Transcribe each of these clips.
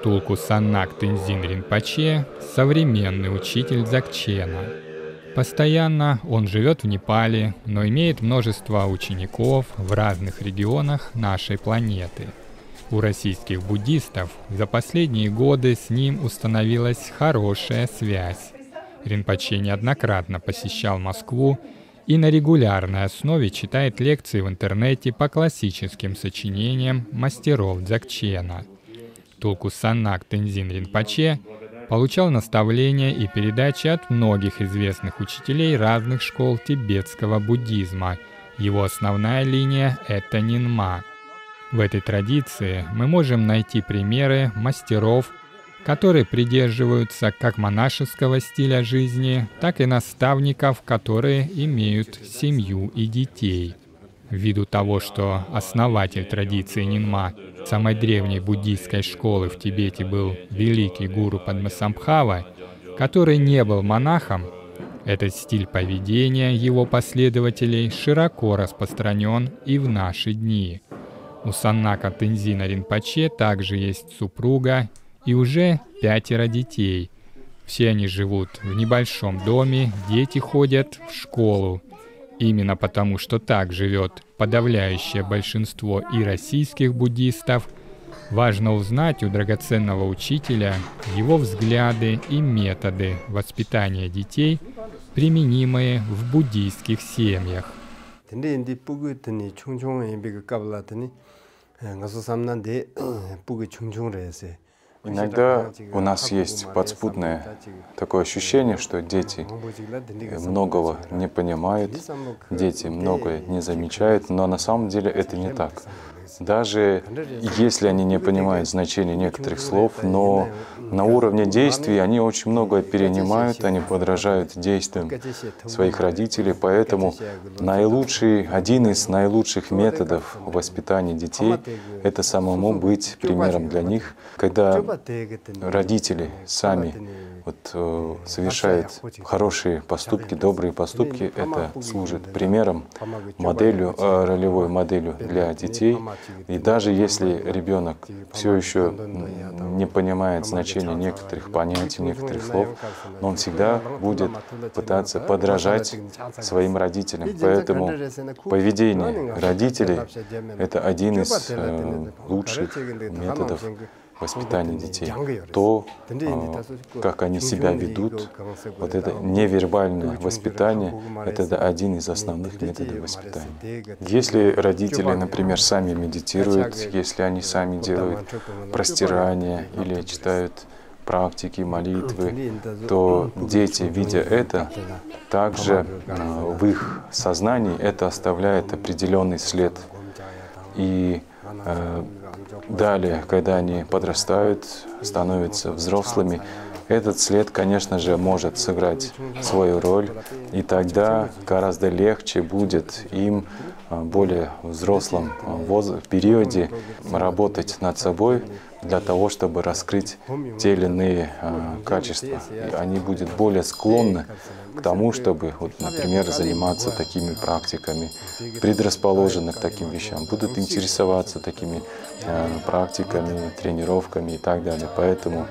Tulku Sannak Тензин Ринпоче — современный учитель Дзогчена. Постоянно он живет в Непале, но имеет множество учеников в разных регионах нашей планеты. У российских буддистов за последние годы с ним установилась хорошая связь. Ринпоче неоднократно посещал Москву и на регулярной основе читает лекции в интернете по классическим сочинениям мастеров Дзогчена. Tulku Sannak Тензин Ринпоче получал наставления и передачи от многих известных учителей разных школ тибетского буддизма. Его основная линия — это Нинма. В этой традиции мы можем найти примеры мастеров, которые придерживаются как монашеского стиля жизни, так и наставников, которые имеют семью и детей. Ввиду того, что основатель традиции Нинма, самой древней буддийской школы в Тибете, был великий гуру Падмасамбхава, который не был монахом, этот стиль поведения его последователей широко распространен и в наши дни. У Саннака Тензина Ринпоче также есть супруга и уже 5 детей. Все они живут в небольшом доме, дети ходят в школу. Именно потому, что так живет подавляющее большинство и российских буддистов, важно узнать у драгоценного учителя его взгляды и методы воспитания детей, применимые в буддийских семьях. Иногда у нас есть подспудное такое ощущение, что дети многого не понимают, дети многое не замечают, но на самом деле это не так. Даже если они не понимают значения некоторых слов, но на уровне действий они очень многое перенимают, они подражают действиям своих родителей, поэтому один из наилучших методов воспитания детей — это самому быть примером для них. Когда родители сами совершают хорошие поступки, добрые поступки, это служит примером, ролевой моделью для детей. И даже если ребенок все еще не понимает значения некоторых понятий, некоторых слов, но он всегда будет пытаться подражать своим родителям. Поэтому поведение родителей — это один из лучших методов воспитания детей. То, как они себя ведут, вот это невербальное воспитание — это один из основных методов воспитания. Если родители, например, сами медитируют, если они сами делают простирания или читают практики, молитвы, то дети, видя это, также в их сознании это оставляет определенный след. И далее, когда они подрастают, становятся взрослыми, этот след, конечно же, может сыграть свою роль, и тогда гораздо легче будет им в более взрослом периоде работать над собой для того, чтобы раскрыть те или иные качества. И они будут более склонны к тому, чтобы, например, заниматься такими практиками, предрасположены к таким вещам, будут интересоваться такими практиками, тренировками и так далее. Поэтому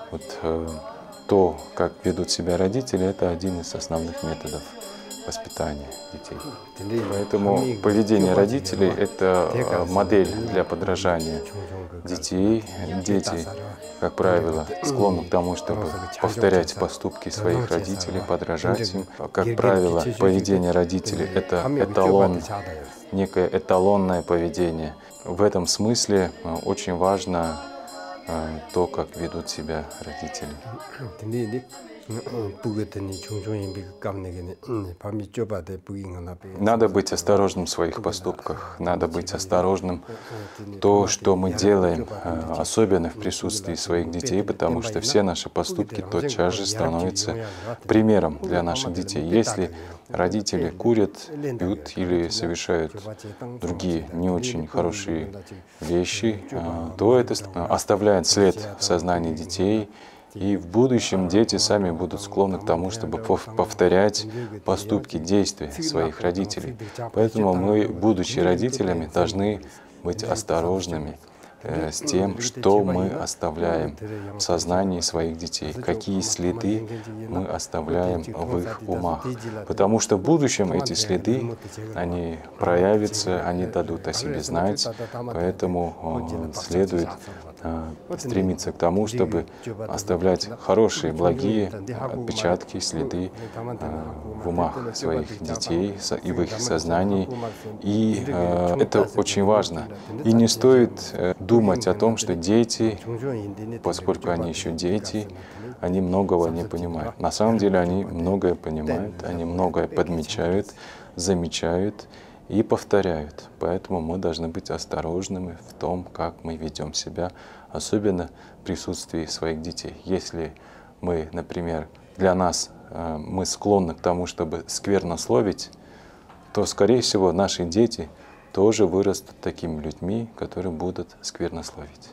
то, как ведут себя родители, это один из основных методов воспитания детей. Поэтому поведение родителей — это модель для подражания детей. Дети, как правило, склонны к тому, чтобы повторять поступки своих родителей, подражать им. Как правило, поведение родителей — это эталон, некое эталонное поведение. В этом смысле очень важно то, как ведут себя родители. Надо быть осторожным в своих поступках, надо быть осторожным то, что мы делаем, особенно в присутствии своих детей, потому что все наши поступки тотчас же становятся примером для наших детей. Если родители курят, пьют или совершают другие не очень хорошие вещи, то это оставляет след в сознании детей. И в будущем дети сами будут склонны к тому, чтобы повторять поступки, действия своих родителей. Поэтому мы, будучи родителями, должны быть осторожными, с тем, что мы оставляем в сознании своих детей, какие следы мы оставляем в их умах. Потому что в будущем эти следы, они проявятся, они дадут о себе знать, поэтому следует стремиться к тому, чтобы оставлять хорошие, благие отпечатки, следы в умах своих детей и в их сознании. И это очень важно. И не стоит думать о том, что дети, поскольку они еще дети, они многого не понимают. На самом деле они многое понимают, они многое подмечают, замечают и повторяют. Поэтому мы должны быть осторожными в том, как мы ведем себя, особенно в присутствии своих детей. Если мы, например, для нас мы склонны к тому, чтобы сквернословить, то, скорее всего, наши дети тоже вырастут такими людьми, которые будут сквернословить.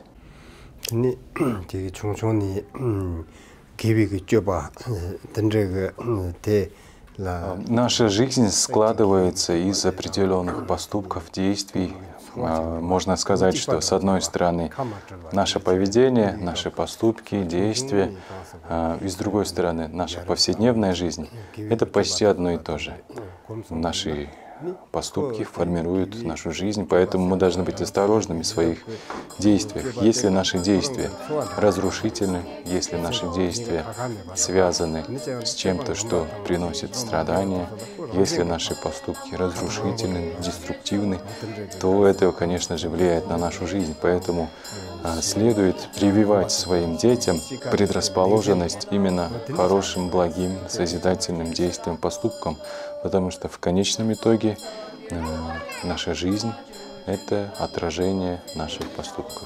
Наша жизнь складывается из определенных поступков, действий. Можно сказать, что с одной стороны наше поведение, наши поступки, действия, и с другой стороны наша повседневная жизнь — это почти одно и то же. Наши поступки формируют нашу жизнь, поэтому мы должны быть осторожными в своих действиях. Если наши действия разрушительны, если наши действия связаны с чем-то, что приносит страдания, если наши поступки разрушительны, деструктивны, то это, конечно же, влияет на нашу жизнь. Поэтому следует прививать своим детям предрасположенность именно хорошим, благим, созидательным действиям, поступкам, потому что в конечном итоге наша жизнь — это отражение наших поступков.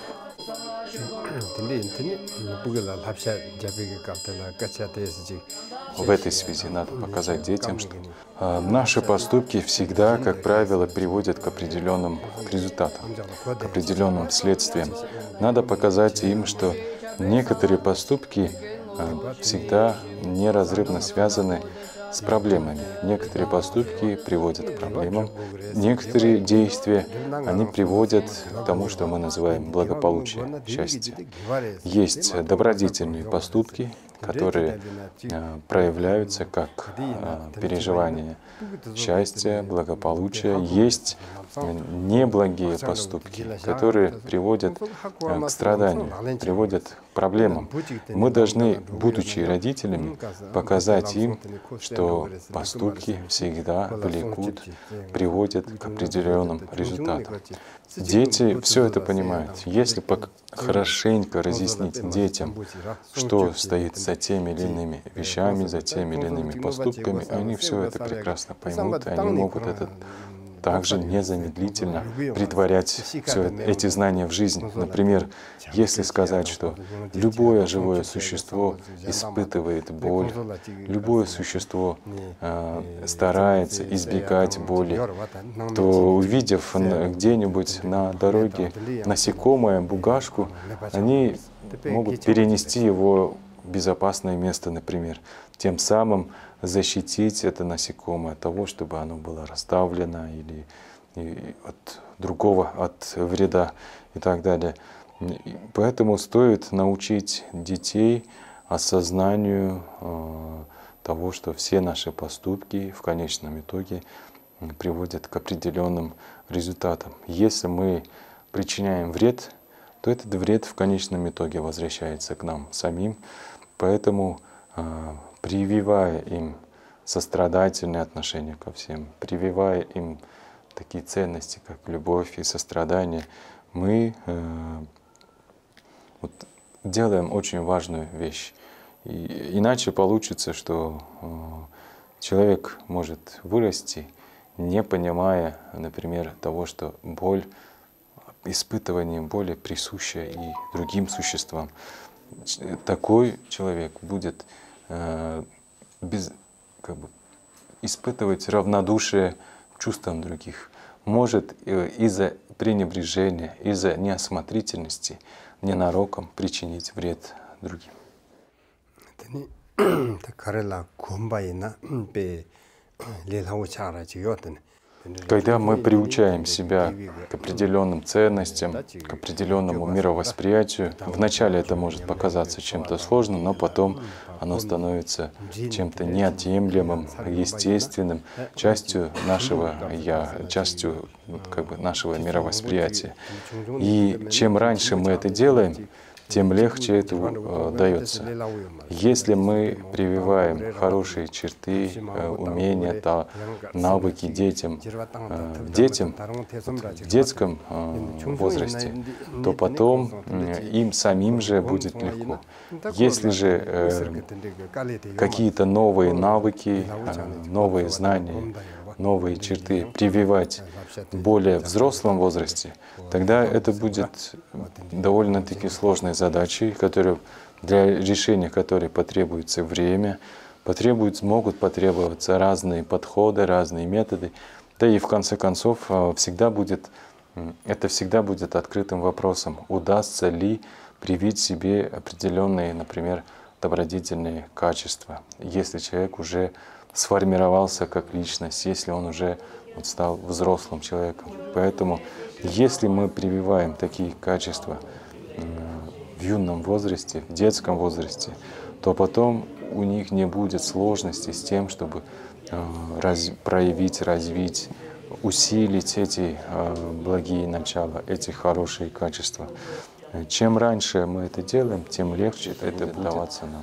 В этой связи надо показать детям, что наши поступки всегда, как правило, приводят к определенным результатам, к определенным следствиям. Надо показать им, что некоторые поступки всегда неразрывно связаны с проблемами. Некоторые поступки приводят к проблемам, некоторые действия, они приводят к тому, что мы называем благополучие, счастье. Есть добродетельные поступки, которые проявляются как переживание счастья, благополучия. Есть неблагие поступки, которые приводят к страданию, приводят к проблемам. Мы должны, будучи родителями, показать им, что поступки всегда влекут, приводят к определенным результатам. Дети все это понимают. Если хорошенько разъяснить детям, что стоит за теми или иными вещами, за теми или иными поступками, они все это прекрасно поймут, и они могут это также незамедлительно претворять все эти знания в жизнь. Например, если сказать, что любое живое существо испытывает боль, любое существо старается избегать боли, то, увидев где-нибудь на дороге насекомое, бугашку, они могут перенести его в безопасное место, например, тем самым защитить это насекомое от того, чтобы оно было раздавлено или от другого, от вреда и так далее. Поэтому стоит научить детей осознанию того, что все наши поступки в конечном итоге приводят к определенным результатам. Если мы причиняем вред, то этот вред в конечном итоге возвращается к нам самим. Поэтому прививая им сострадательное отношение ко всем, прививая им такие ценности, как любовь и сострадание, мы делаем очень важную вещь. Иначе получится, что человек может вырасти, не понимая, например, того, что боль, испытывание боли присуще и другим существам. Такой человек будет испытывать равнодушие к чувствам других, может из-за пренебрежения, из-за неосмотрительности ненароком причинить вред другим. Когда мы приучаем себя к определенным ценностям, к определенному мировосприятию, вначале это может показаться чем-то сложным, но потом оно становится чем-то неотъемлемым, естественным, частью нашего «я», частью нашего мировосприятия. И чем раньше мы это делаем, тем легче это дается. Если мы прививаем хорошие черты, умения, навыки детям в детском возрасте, то потом им самим же будет легко. Если же какие-то новые навыки, новые знания, новые черты прививать в более взрослом возрасте, тогда это будет довольно-таки сложной задачей, для решения которой потребуется время, могут потребоваться разные подходы, разные методы. Да и в конце концов это всегда будет открытым вопросом, удастся ли привить себе определенные, например, добродетельные качества, если человек уже сформировался как личность, если он уже стал взрослым человеком. Поэтому, если мы прививаем такие качества в юном возрасте, в детском возрасте, то потом у них не будет сложности с тем, чтобы проявить, развить, усилить эти благие начала, эти хорошие качества. Чем раньше мы это делаем, тем легче это будет даваться нам.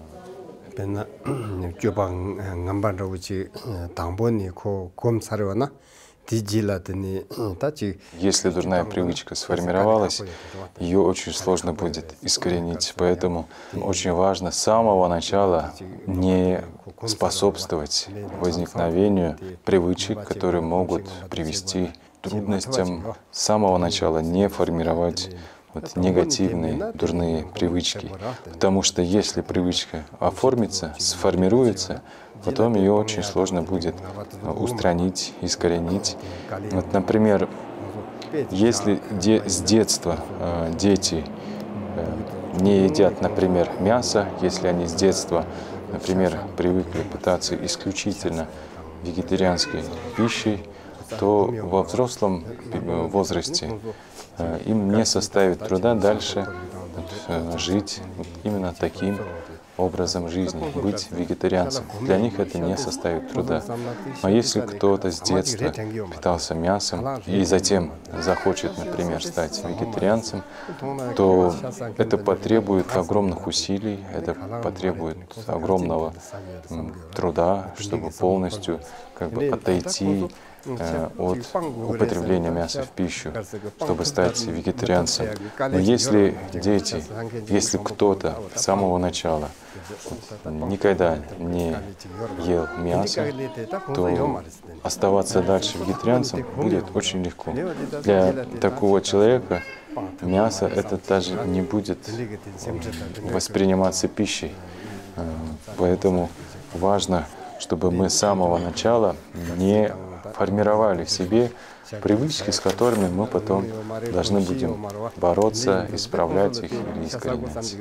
Если дурная привычка сформировалась, ее очень сложно будет искоренить. Поэтому очень важно с самого начала не способствовать возникновению привычек, которые могут привести к трудностям. С самого начала не формировать негативные, дурные привычки. Потому что если привычка оформится, сформируется, потом ее очень сложно будет устранить, искоренить. Например, если с детства дети не едят, например, мясо, если они с детства, например, привыкли питаться исключительно вегетарианской пищей, то во взрослом возрасте им не составит труда дальше жить именно таким образом жизни, быть вегетарианцем. Для них это не составит труда. А если кто-то с детства питался мясом и затем захочет, например, стать вегетарианцем, то это потребует огромных усилий, это потребует огромного труда, чтобы полностью отойти от употребления мяса в пищу, чтобы стать вегетарианцем. Но если дети, если кто-то с самого начала никогда не ел мясо, то оставаться дальше вегетарианцем будет очень легко. Для такого человека мясо это даже не будет восприниматься пищей. Поэтому важно, чтобы мы с самого начала не формировали в себе привычки, с которыми мы потом должны будем бороться, исправлять их или искоренять.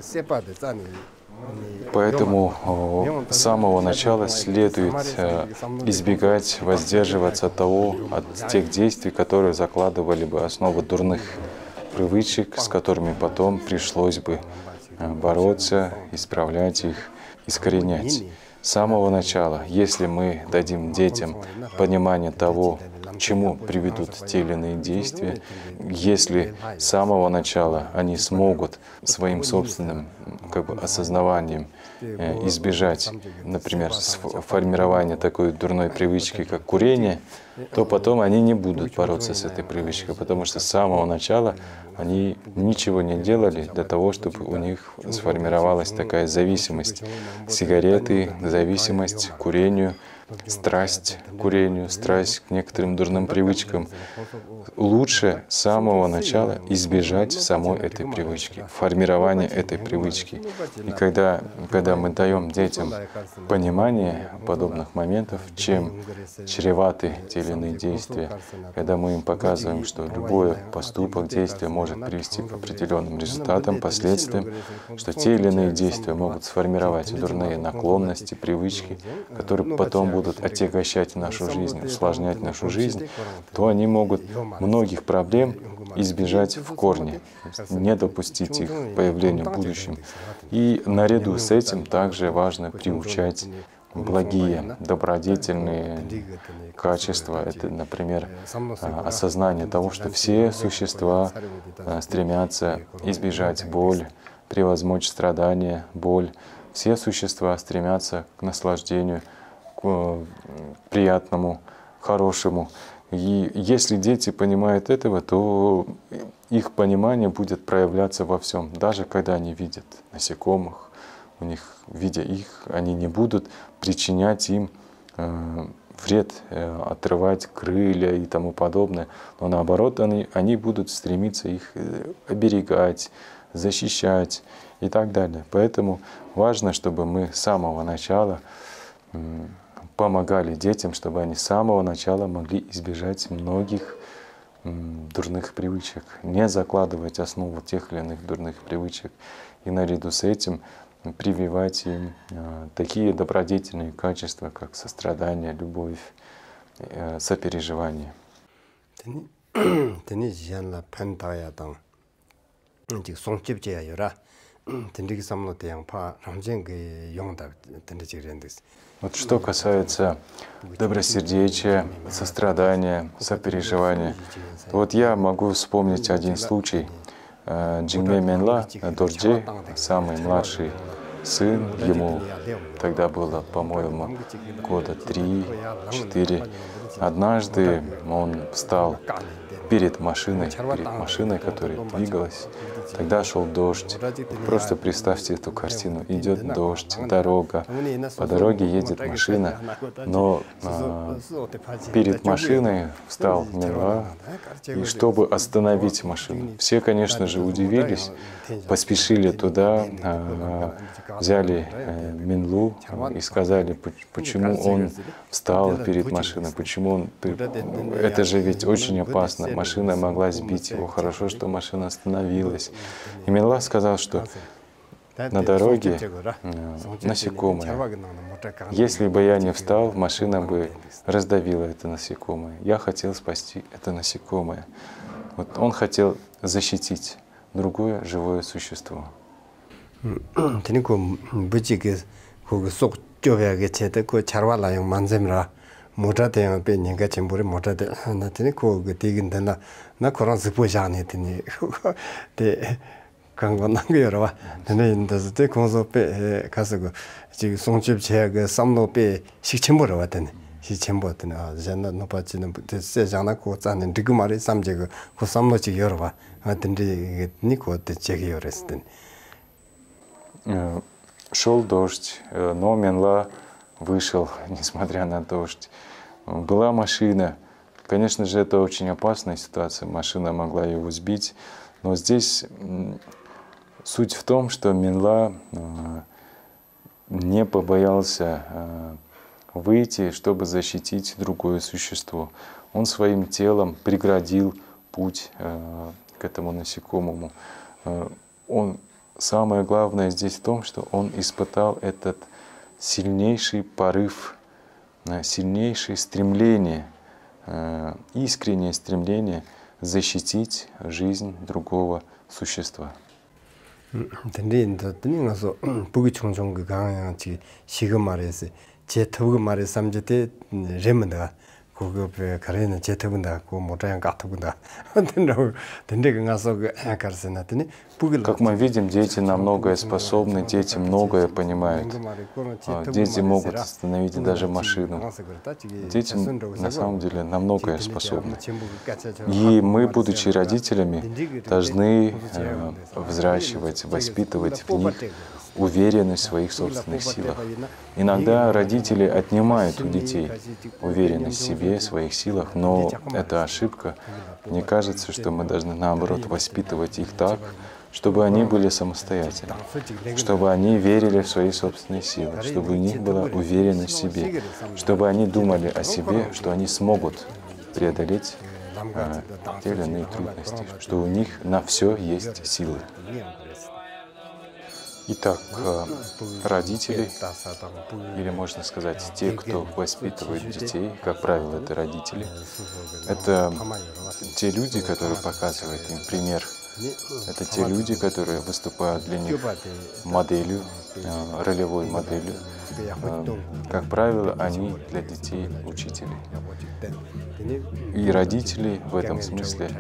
Поэтому с самого начала следует избегать, воздерживаться от тех действий, которые закладывали бы основу дурных привычек, с которыми потом пришлось бы бороться, исправлять их, искоренять. С самого начала, если мы дадим детям понимание того, к чему приведут те или иные действия, если с самого начала они смогут своим собственным осознаванием избежать, например, формирования такой дурной привычки, как курение, то потом они не будут бороться с этой привычкой, потому что с самого начала они ничего не делали для того, чтобы у них сформировалась такая зависимость. Сигареты, зависимость к курению, страсть к курению, страсть к некоторым дурным привычкам. Лучше с самого начала избежать самой этой привычки, формирования этой привычки. И когда мы даем детям понимание подобных моментов, чем чреваты те или иные действия, когда мы им показываем, что любой поступок, действие может привести к определенным результатам, последствиям, что те или иные действия могут сформировать дурные наклонности, привычки, которые потом будут отягощать нашу жизнь, усложнять нашу жизнь, то они могут многих проблем избежать в корне, не допустить их появления в будущем. И наряду с этим также важно приучать благие, добродетельные качества. Это, например, осознание того, что все существа стремятся избежать боль, превозмочь страдания, боль. Все существа стремятся к наслаждению, к приятному, хорошему. И если дети понимают этого, то их понимание будет проявляться во всем. Даже когда они видят насекомых, у них, видя их, они не будут причинять им вред, отрывать крылья и тому подобное. Но наоборот, они будут стремиться их оберегать, защищать и так далее. Поэтому важно, чтобы мы с самого начала помогали детям, чтобы они с самого начала могли избежать многих дурных привычек, не закладывать основу тех или иных дурных привычек. И наряду с этим прививать им такие добродетельные качества, как сострадание, любовь, сопереживание. Вот что касается добросердечия, сострадания, сопереживания, то вот я могу вспомнить один случай. Джингме Менла Дорджи, самый младший сын, ему тогда было, по-моему, года 3-4. Однажды он встал перед машиной, которая двигалась. Тогда шел дождь. Просто представьте эту картину. Идет дождь, дорога, по дороге едет машина, но перед машиной встал Менла, и чтобы остановить машину. Все, конечно же, удивились, поспешили туда, взяли Менлу и сказали, почему он встал перед машиной, почему он... Это же ведь очень опасно. Машина могла сбить его. Хорошо, что машина остановилась. И Менла сказал, что на дороге насекомое. Если бы я не встал, машина бы раздавила это насекомое. Я хотел спасти это насекомое. Вот он хотел защитить другое живое существо. 모자대요 배니가 전부를 모자대 나한테 그거 되긴다 나 그런 스포자네 되니 데 강건한 거 여러 봐 근데 인더스 때 공소배 가서 그 지금 송집 제가 삼로배 식침보러 왔더니 식침보 왔더니 전나 높아지는 세장나 고 짜는 그 말이 삼제고 그 삼로지 여러 봐 하던데 니고 어때 제게 열었더니 Шел дождь, но Менла вышел, несмотря на дождь. Была машина. Конечно же, это очень опасная ситуация. Машина могла его сбить. Но здесь суть в том, что Менла не побоялся выйти, чтобы защитить другое существо. Он своим телом преградил путь к этому насекомому. Самое главное здесь в том, что он испытал этот сильнейший порыв, сильнейшее стремление, искреннее стремление защитить жизнь другого существа. 그거 가래는 제트분다 그 모자양 같은다. Как мы видим, дети на многое способны, дети многое понимают. Дети могут остановить даже машину. Дети на самом деле на многое способны. И мы, будучи родителями, должны взращивать, воспитывать в них уверенность в своих собственных силах. Иногда родители отнимают у детей уверенность в себе, в своих силах, но это ошибка. Мне кажется, что мы должны, наоборот, воспитывать их так, чтобы они были самостоятельны, чтобы они верили в свои собственные силы, чтобы у них была уверенность в себе, чтобы они думали о себе, что они смогут преодолеть те или иные трудности, что у них на все есть силы. Итак, родители, или можно сказать, те, кто воспитывает детей, как правило, это родители, это те люди, которые показывают им пример. Это те люди, которые выступают для них моделью, ролевой моделью. Как правило, они для детей учители. И родители в этом смысле,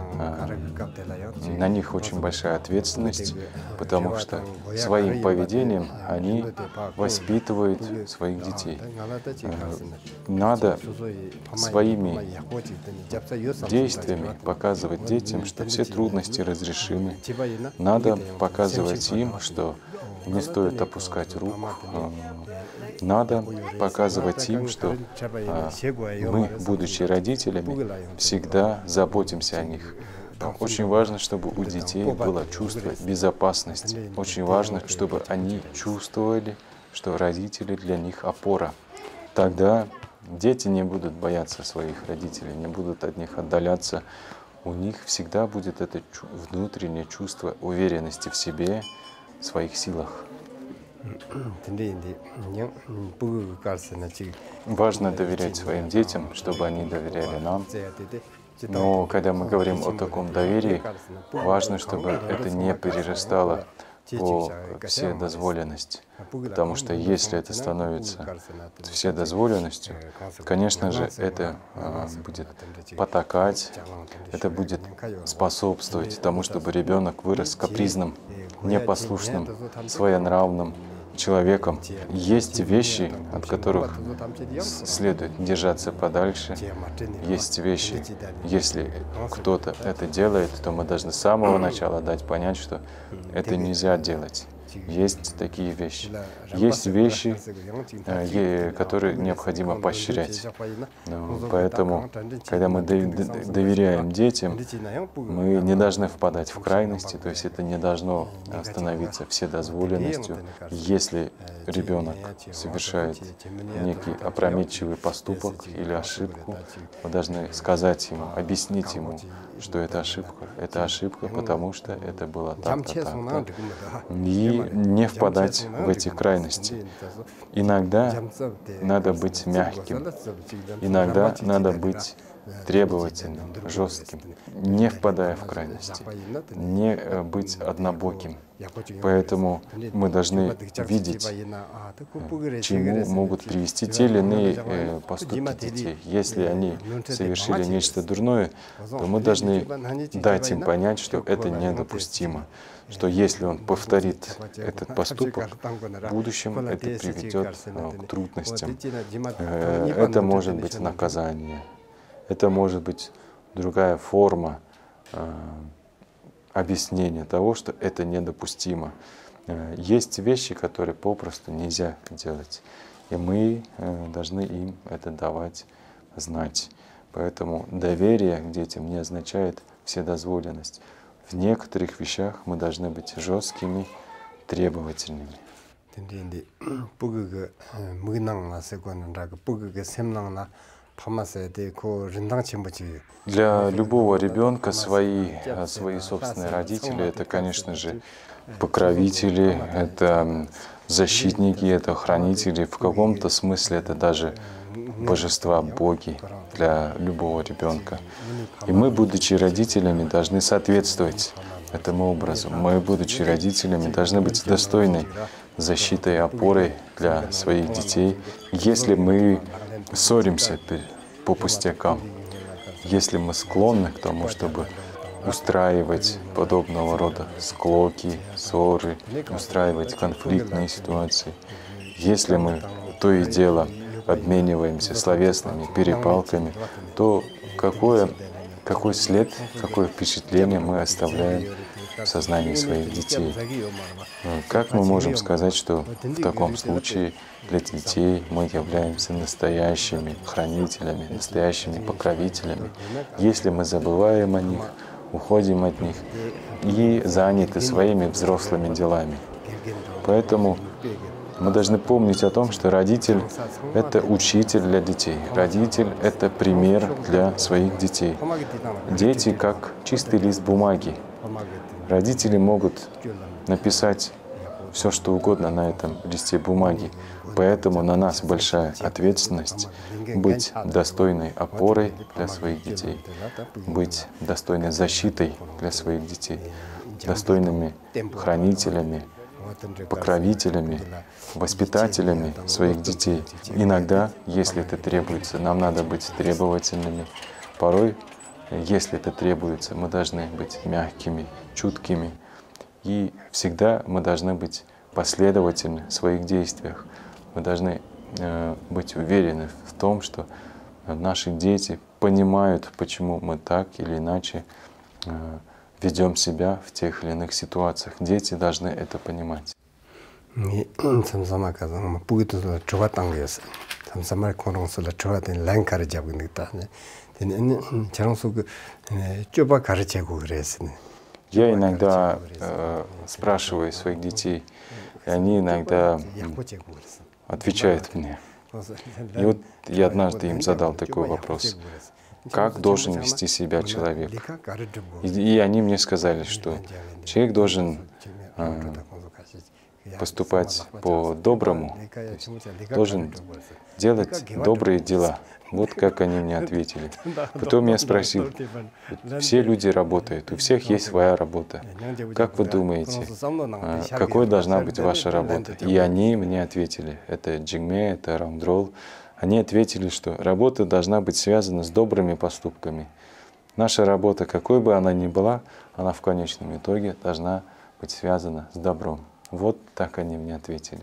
на них очень большая ответственность, потому что своим поведением они воспитывают своих детей. Надо своими действиями показывать детям, что все трудности разрешены. Надо показывать им, что не стоит опускать рук. Надо показывать им, что мы, будучи родителями, всегда заботимся о них. Очень важно, чтобы у детей было чувство безопасности. Очень важно, чтобы они чувствовали, что родители для них опора. Тогда дети не будут бояться своих родителей, не будут от них отдаляться. У них всегда будет это внутреннее чувство уверенности в себе, в своих силах. Важно доверять своим детям, чтобы они доверяли нам. Но когда мы говорим о таком доверии, важно, чтобы это не перерастало по вседозволенность. Потому что если это становится вседозволенностью, конечно же, это будет потакать, это будет способствовать тому, чтобы ребенок вырос капризным, непослушным, своенравным человеком. Есть вещи, от которых следует держаться подальше. Есть вещи, если кто-то это делает, то мы должны с самого начала дать понять, что это нельзя делать. Есть такие вещи. Есть вещи, которые необходимо поощрять. Поэтому, когда мы доверяем детям, мы не должны впадать в крайности, то есть это не должно становиться вседозволенностью. Если ребенок совершает некий опрометчивый поступок или ошибку, мы должны сказать ему, объяснить ему, что это ошибка, потому что это было так-то, так-то. И не впадать в эти крайности. Иногда надо быть мягким, иногда надо быть требовательным, жестким, не впадая в крайности, не быть однобоким. Поэтому мы должны видеть, к чему могут привести те или иные поступки детей. Если они совершили нечто дурное, то мы должны дать им понять, что это недопустимо, что если он повторит этот поступок, в будущем это приведет к трудностям. Это может быть наказание, это может быть другая форма объяснения того, что это недопустимо. Есть вещи, которые попросту нельзя делать, и мы должны им это давать знать. Поэтому доверие к детям не означает вседозволенность. В некоторых вещах мы должны быть жесткими, требовательными. Для любого ребенка свои собственные родители — это, конечно же, покровители, это защитники, это хранители. В каком-то смысле это даже божества, боги для любого ребенка. И мы, будучи родителями, должны соответствовать этому образу. Мы, будучи родителями, должны быть достойной защитой и опорой для своих детей. Если мы ссоримся по пустякам, если мы склонны к тому, чтобы устраивать подобного рода склоки, ссоры, устраивать конфликтные ситуации, если мы то и дело обмениваемся словесными перепалками, то какой след, какое впечатление мы оставляем в сознании своих детей? Как мы можем сказать, что в таком случае для детей мы являемся настоящими хранителями, настоящими покровителями, если мы забываем о них, уходим от них и заняты своими взрослыми делами? Поэтому мы должны помнить о том, что родитель — это учитель для детей. Родитель — это пример для своих детей. Дети как чистый лист бумаги. Родители могут написать все что угодно на этом листе бумаги. Поэтому на нас большая ответственность быть достойной опорой для своих детей, быть достойной защитой для своих детей, достойными хранителями, покровителями, воспитателями своих детей. Иногда, если это требуется, нам надо быть требовательными. Порой, если это требуется, мы должны быть мягкими, чуткими. И всегда мы должны быть последовательны в своих действиях. Мы должны быть уверены в том, что наши дети понимают, почему мы так или иначе ведем себя в тех или иных ситуациях. Дети должны это понимать. Я иногда спрашиваю своих детей, и они иногда отвечают мне. И вот я однажды им задал такой вопрос: как должен вести себя человек? И они мне сказали, что человек должен поступать по-доброму, должен делать добрые дела. Вот как они мне ответили. Потом я спросил: все люди работают, у всех есть своя работа. Как вы думаете, какой должна быть ваша работа? И они мне ответили, это Джингме, это Рамдрол, они ответили, что работа должна быть связана с добрыми поступками. Наша работа, какой бы она ни была, она в конечном итоге должна быть связана с добром. Вот так они мне ответили.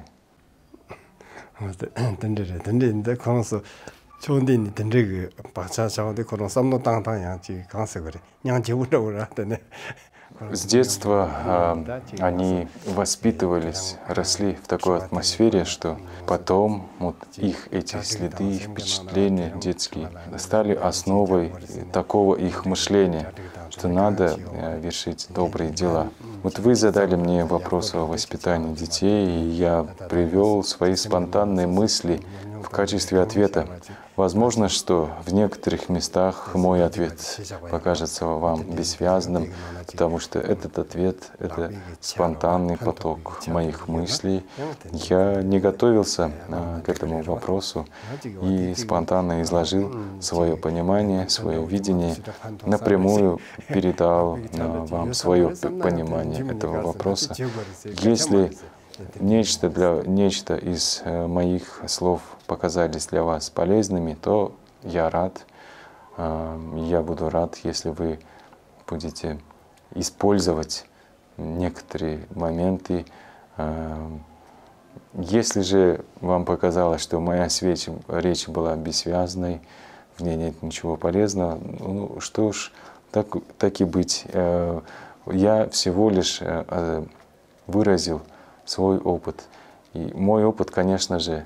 С детства они воспитывались, росли в такой атмосфере, что потом вот их эти следы, их впечатления детские стали основой такого их мышления, что надо вершить добрые дела. Вот вы задали мне вопрос о воспитании детей, и я привел свои спонтанные мысли в качестве ответа. Возможно, что в некоторых местах мой ответ покажется вам бессвязным, потому что этот ответ — это спонтанный поток моих мыслей. Я не готовился к этому вопросу и спонтанно изложил свое понимание, свое видение, напрямую передал вам свое понимание этого вопроса. Если нечто из моих слов показались для вас полезными, то я рад. Я буду рад, если вы будете использовать некоторые моменты. Если же вам показалось, что моя речь была бессвязной, в ней нет ничего полезного, ну что ж, так и быть. Я всего лишь выразил свой опыт. И мой опыт, конечно же,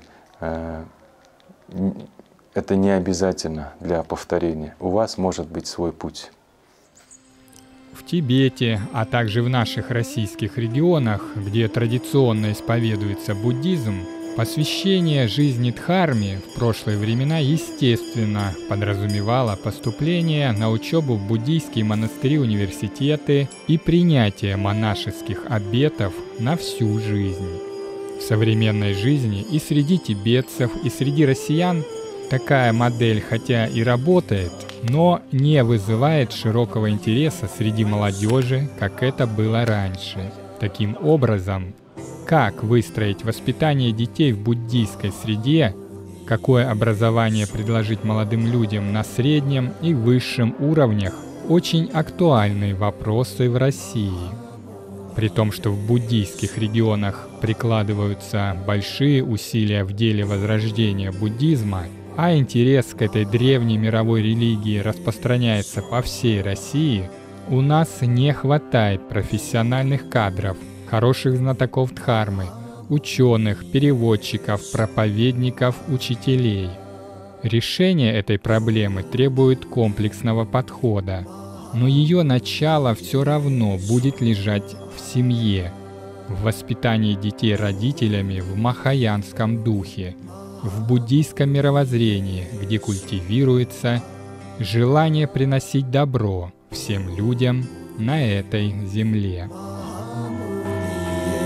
это не обязательно для повторения. У вас может быть свой путь. В Тибете, а также в наших российских регионах, где традиционно исповедуется буддизм, посвящение жизни Дхарме в прошлые времена, естественно, подразумевало поступление на учебу в буддийские монастыри-университеты и принятие монашеских обетов на всю жизнь. В современной жизни и среди тибетцев, и среди россиян такая модель хотя и работает, но не вызывает широкого интереса среди молодежи, как это было раньше. Таким образом, как выстроить воспитание детей в буддийской среде, какое образование предложить молодым людям на среднем и высшем уровнях – очень актуальные вопросы в России. При том, что в буддийских регионах прикладываются большие усилия в деле возрождения буддизма, а интерес к этой древней мировой религии распространяется по всей России, у нас не хватает профессиональных кадров, хороших знатоков Дхармы, ученых, переводчиков, проповедников, учителей. Решение этой проблемы требует комплексного подхода, но ее начало все равно будет лежать в семье, в воспитании детей родителями в махаянском духе, в буддийском мировоззрении, где культивируется желание приносить добро всем людям на этой земле.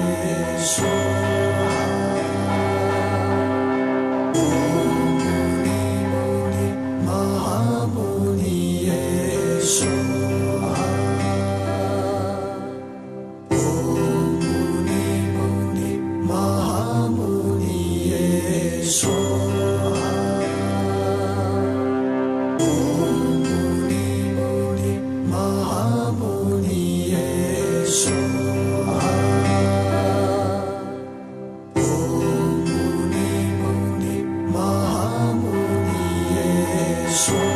So